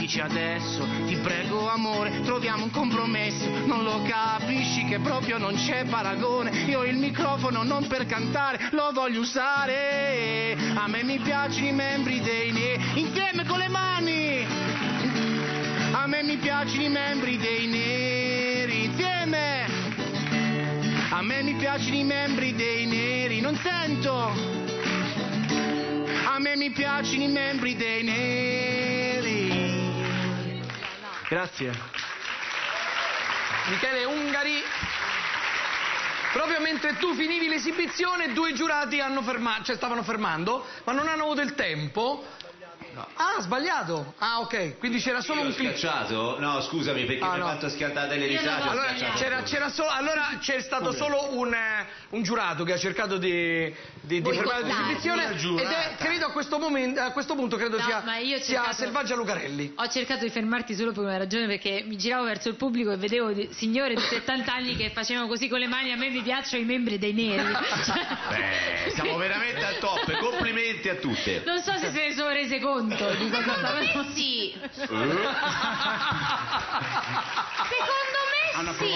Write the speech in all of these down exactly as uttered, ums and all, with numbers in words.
dici adesso? Ti prego amore, troviamo un compromesso. Non lo capisci che proprio non c'è paragone. Io il microfono non per cantare, lo voglio usare. A me mi piacciono i membri dei neri, insieme con le mani. A me mi piacciono i membri dei neri, insieme. A me mi piacciono i membri dei neri, non sento. A me mi piacciono i membri dei neri. Grazie. Michele Ungari. Proprio mentre tu finivi l'esibizione, due giurati hanno fermato, cioè stavano fermando, ma non hanno avuto il tempo. No. Ah, sbagliato. Ah, ok. Quindi c'era solo Io un clip. Schiacciato? No, scusami, perché ah, mi ha no. fatto schiantare le risate. Allora c'era, c'era solo, allora c'è stato okay. solo un, un giurato che ha cercato di, di, di fermare l'esibizione ed è, credo a questo momento, a questo punto credo no, sia, ma io sia cercato, Selvaggia Lucarelli. Ho cercato di fermarti solo per una ragione, perché mi giravo verso il pubblico e vedevo di, signore di settanta anni che facevano così con le mani. A me mi piacciono i membri dei neri. Beh, siamo veramente al top, complimenti a tutte. Non so se se ne sono rese conto di cosa stavano. Sì. Secondo me hanno sì.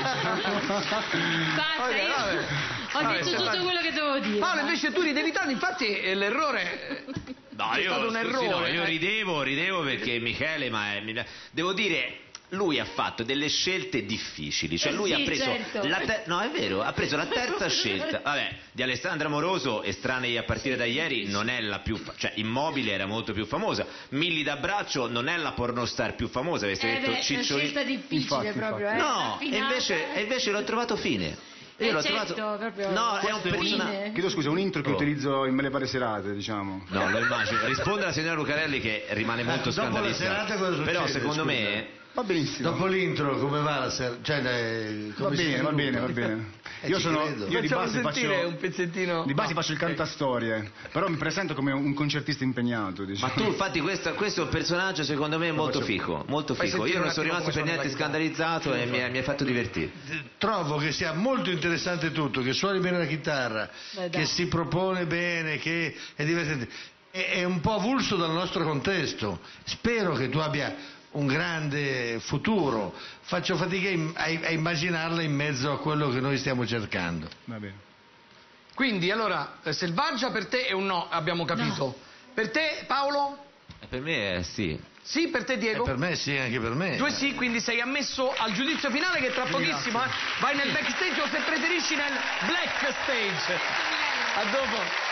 Basta, okay, io vabbè. ho Vabbè, detto tutto fatto... quello che dovevo dire. Paolo, invece tu ridevi tanto, infatti l'errore no, è io, stato un scusi, errore. No, io eh. ridevo, ridevo perché Michele, ma è, devo dire, lui ha fatto delle scelte difficili, cioè lui sì, ha preso certo. la te- no è vero, ha preso la terza scelta, vabbè, di Alessandra Moroso, Estranei a partire da ieri, non è la più, fa- cioè Immobile era molto più famosa, Milli d'Abbraccio non è la pornostar più famosa, avete eh detto beh, Cicciolini. È una scelta difficile infatti, proprio, infatti. eh. No, e invece, e invece l'ho trovato fine. Io Eh l'ho certo, trovato proprio no, è un personaggio. Chiedo scusa, un intro che Oh. utilizzo in me le varie serate, diciamo. No, lo immagino. Risponde alla signora Lucarelli che rimane molto Eh, dopo la scandalizzata. serata cosa Però succede, secondo scusa? me Va benissimo. Dopo l'intro come va la sera? Cioè, eh, come Va si bene, va sviluppa? bene, va bene. Eh, Io ci sono credo. io di Facciamo base sentire faccio un pezzettino. di base no. faccio il cantastorie, però mi presento come un concertista impegnato, diciamo. ma tu infatti questo, questo è un personaggio secondo me molto faccio- fico, molto Fai fico. sentire Io un non sono attimo rimasto per come niente suona la chitarra. scandalizzato e mi ha, mi ha fatto divertire. Trovo che sia molto interessante tutto, che suoni bene la chitarra, Beh, dai. che si propone bene, che è divertente. È, è un po' avulso dal nostro contesto. Spero che tu abbia un grande futuro. Faccio fatica a, a immaginarla in mezzo a quello che noi stiamo cercando. Va bene. Quindi allora eh, Selvaggia per te è un no, abbiamo capito. No. Per te Paolo? E per me è sì. Sì, per te E Diego? per me sì, anche per me. Due sì, quindi sei ammesso al giudizio finale che tra pochissimo eh, vai nel backstage o se preferisci nel black stage. A dopo.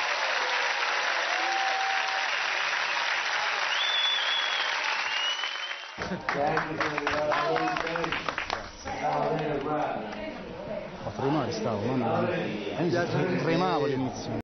A tremare stavo, non... tremavo all'inizio.